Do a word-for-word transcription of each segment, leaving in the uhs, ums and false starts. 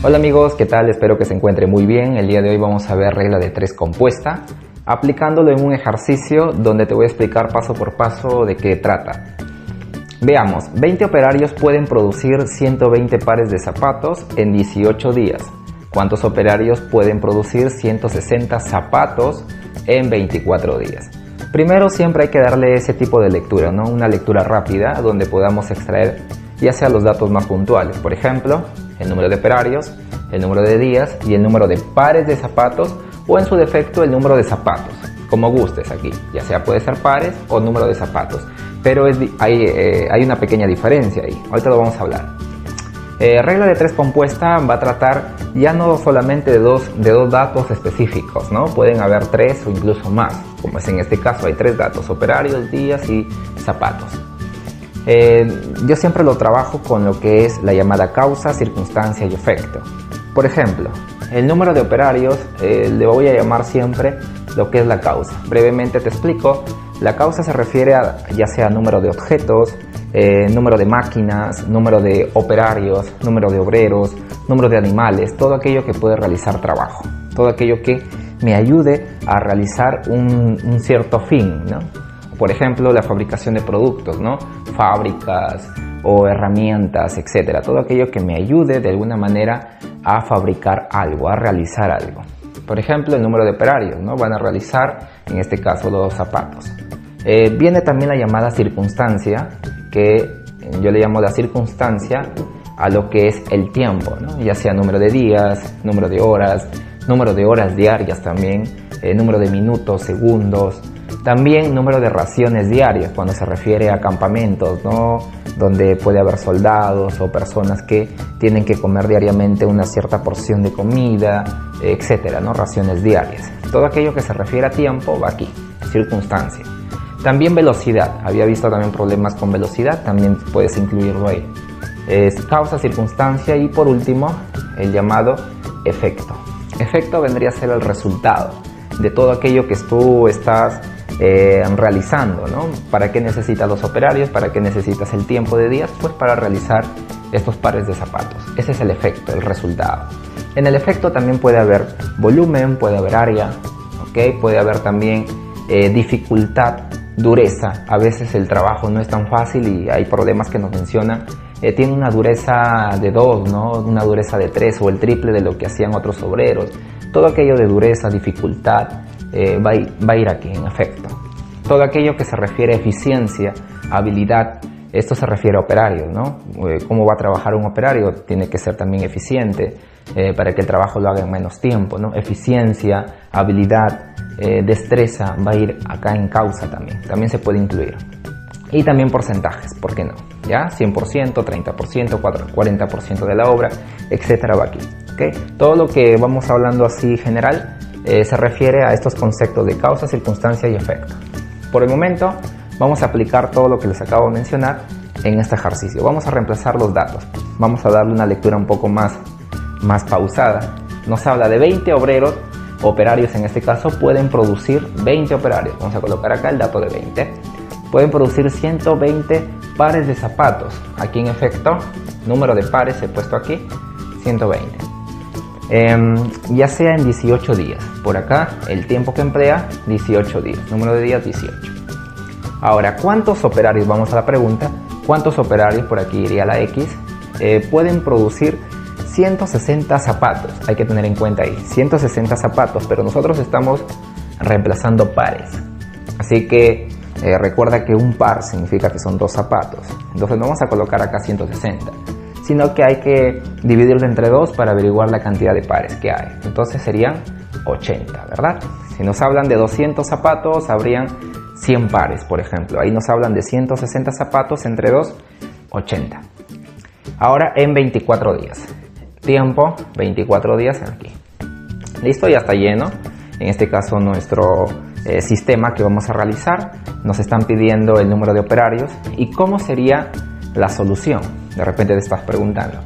Hola amigos, ¿qué tal? Espero que se encuentren muy bien. El día de hoy vamos a ver regla de tres compuesta, aplicándolo en un ejercicio donde te voy a explicar paso por paso de qué trata. Veamos, veinte operarios pueden producir ciento veinte pares de zapatos en dieciocho días. ¿Cuántos operarios pueden producir ciento sesenta zapatos en veinticuatro días? Primero siempre hay que darle ese tipo de lectura, ¿no? Una lectura rápida donde podamos extraer ya sea los datos más puntuales, por ejemplo, el número de operarios, el número de días y el número de pares de zapatos, o en su defecto el número de zapatos, como gustes aquí, ya sea puede ser pares o número de zapatos, pero es, hay, eh, hay una pequeña diferencia ahí, ahorita lo vamos a hablar. Eh, regla de tres compuesta va a tratar ya no solamente de dos, de dos datos específicos, ¿no? Pueden haber tres o incluso más, como es en este caso, hay tres datos: operarios, días y zapatos. Eh, yo siempre lo trabajo con lo que es la llamada causa, circunstancia y efecto. Por ejemplo, el número de operarios eh, le voy a llamar siempre lo que es la causa. Brevemente te explico. La causa se refiere a ya sea número de objetos, eh, número de máquinas, número de operarios, número de obreros, número de animales, todo aquello que puede realizar trabajo, todo aquello que me ayude a realizar un, un cierto fin, ¿no? Por ejemplo, la fabricación de productos, ¿no? Fábricas o herramientas, etcétera. Todo aquello que me ayude de alguna manera a fabricar algo, a realizar algo. Por ejemplo, el número de operarios, ¿no? Van a realizar, en este caso, los zapatos. Eh, viene también la llamada circunstancia, que yo le llamo la circunstancia a lo que es el tiempo, ¿no? Ya sea número de días, número de horas, número de horas diarias también, eh, número de minutos, segundos. También número de raciones diarias, cuando se refiere a campamentos, ¿no? Donde puede haber soldados o personas que tienen que comer diariamente una cierta porción de comida, etcétera, ¿no? Raciones diarias. Todo aquello que se refiere a tiempo va aquí, circunstancia. También velocidad. Había visto también problemas con velocidad, también puedes incluirlo ahí. Es causa, circunstancia y por último el llamado efecto. Efecto vendría a ser el resultado de todo aquello que tú estás Eh, realizando, ¿no? ¿Para qué necesitas los operarios? ¿Para qué necesitas el tiempo de días? Pues para realizar estos pares de zapatos. Ese es el efecto, el resultado. En el efecto también puede haber volumen, puede haber área, ¿ok? Puede haber también eh, dificultad, dureza. A veces el trabajo no es tan fácil y hay problemas que nos mencionan. Eh, tiene una dureza de dos, ¿no? Una dureza de tres o el triple de lo que hacían otros obreros. Todo aquello de dureza, dificultad, Eh, va, a ir, va a ir aquí en efecto. Todo aquello que se refiere a eficiencia, habilidad, esto se refiere a operarios, ¿no? Eh, ¿Cómo va a trabajar un operario? Tiene que ser también eficiente eh, para que el trabajo lo haga en menos tiempo, ¿no? Eficiencia, habilidad, eh, destreza, va a ir acá en causa también, también se puede incluir. Y también porcentajes, ¿por qué no? ¿Ya? cien por ciento, treinta por ciento, cuarenta por ciento de la obra, etcétera, va aquí, ¿okay? Todo lo que vamos hablando así general Eh, se refiere a estos conceptos de causa, circunstancia y efecto. Por el momento vamos a aplicar todo lo que les acabo de mencionar en este ejercicio. Vamos a reemplazar los datos, vamos a darle una lectura un poco más, más pausada. Nos habla de veinte obreros, operarios en este caso, pueden producir veinte operarios. Vamos a colocar acá el dato de veinte. Pueden producir ciento veinte pares de zapatos. Aquí en efecto, número de pares he puesto aquí, ciento veinte. Eh, ya sea en dieciocho días. Por acá el tiempo que emplea, dieciocho días, número de días dieciocho. Ahora, ¿cuántos operarios? Vamos a la pregunta. ¿Cuántos operarios? Por aquí iría la X. Eh, pueden producir ciento sesenta zapatos. Hay que tener en cuenta ahí ciento sesenta zapatos, pero nosotros estamos reemplazando pares, así que eh, recuerda que un par significa que son dos zapatos. Entonces no vamos a colocar acá ciento sesenta, sino que hay que dividirlo entre dos para averiguar la cantidad de pares que hay. Entonces serían ochenta, ¿verdad? Si nos hablan de doscientos zapatos, habrían cien pares, por ejemplo. Ahí nos hablan de ciento sesenta zapatos entre dos, ochenta. Ahora en veinticuatro días. Tiempo, veinticuatro días aquí. Listo, ya está lleno. En este caso nuestro eh, sistema que vamos a realizar. Nos están pidiendo el número de operarios y cómo sería la solución. De repente te estás preguntando.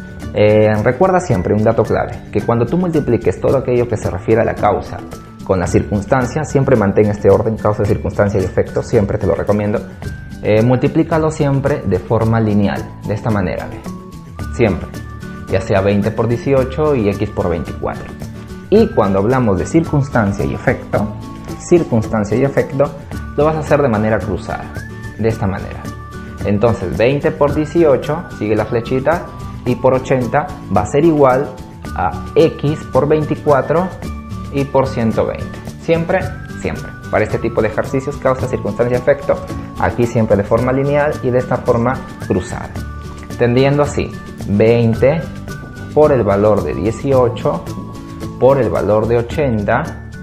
Eh, recuerda siempre un dato clave, que cuando tú multipliques todo aquello que se refiere a la causa con la circunstancia, siempre mantén este orden, causa, circunstancia y efecto, siempre te lo recomiendo. Eh, multiplícalo siempre de forma lineal, de esta manera, ¿ve? Siempre. ya sea veinte por dieciocho y x por veinticuatro. Y cuando hablamos de circunstancia y efecto, circunstancia y efecto, lo vas a hacer de manera cruzada, de esta manera. Entonces veinte por dieciocho, sigue la flechita, y por ochenta va a ser igual a x por veinticuatro y por ciento veinte. Siempre, siempre. Para este tipo de ejercicios, causa, circunstancia, efecto, aquí siempre de forma lineal y de esta forma cruzada. Tendiendo así, veinte por el valor de dieciocho por el valor de ochenta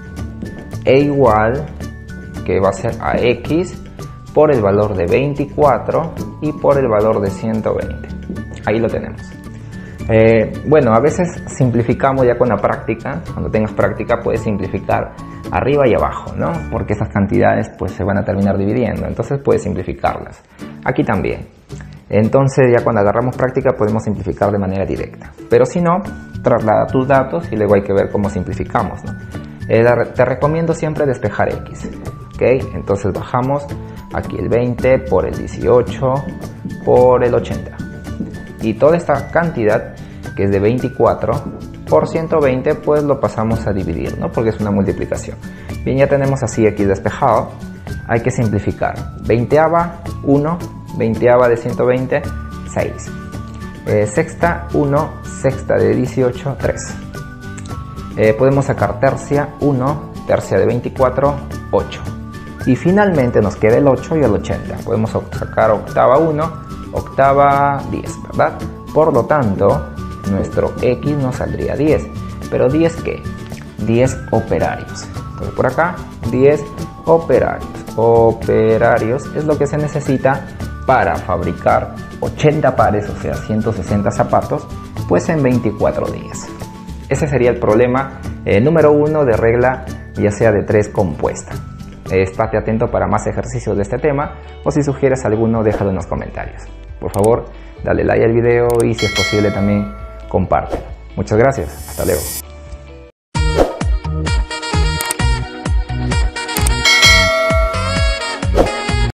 e igual, que va a ser a x por el valor de veinticuatro y por el valor de ciento veinte. Ahí lo tenemos. Eh, bueno, a veces simplificamos ya con la práctica. Cuando tengas práctica puedes simplificar arriba y abajo, ¿no? Porque esas cantidades pues se van a terminar dividiendo, entonces puedes simplificarlas. Aquí también. Entonces ya cuando agarramos práctica podemos simplificar de manera directa. Pero si no, traslada tus datos y luego hay que ver cómo simplificamos, ¿no? Eh, te recomiendo siempre despejar x, ¿ok? Entonces bajamos aquí el veinte por el dieciocho por el ochenta. Y toda esta cantidad, que es de veinticuatro por ciento veinte, pues lo pasamos a dividir, ¿no? Porque es una multiplicación. Bien, ya tenemos así x despejado. Hay que simplificar. Veinteava, uno. Veinteava de ciento veinte, seis. Eh, sexta, uno. Sexta de dieciocho, tres. Eh, podemos sacar tercia, uno. Tercia de veinticuatro, ocho. Y finalmente nos queda el ocho y el ochenta. Podemos sacar octava, uno. Octava, diez, ¿verdad? Por lo tanto, nuestro x nos saldría diez. ¿Pero diez qué? diez operarios. Entonces por acá, diez operarios. Operarios es lo que se necesita para fabricar ochenta pares, o sea, ciento sesenta zapatos, pues en veinticuatro días. Ese sería el problema eh, número uno de regla, ya sea de tres compuesta. Eh, estate atento para más ejercicios de este tema, o si sugieres alguno, déjalo en los comentarios. Por favor, dale like al video y si es posible también compártelo. Muchas gracias. Hasta luego.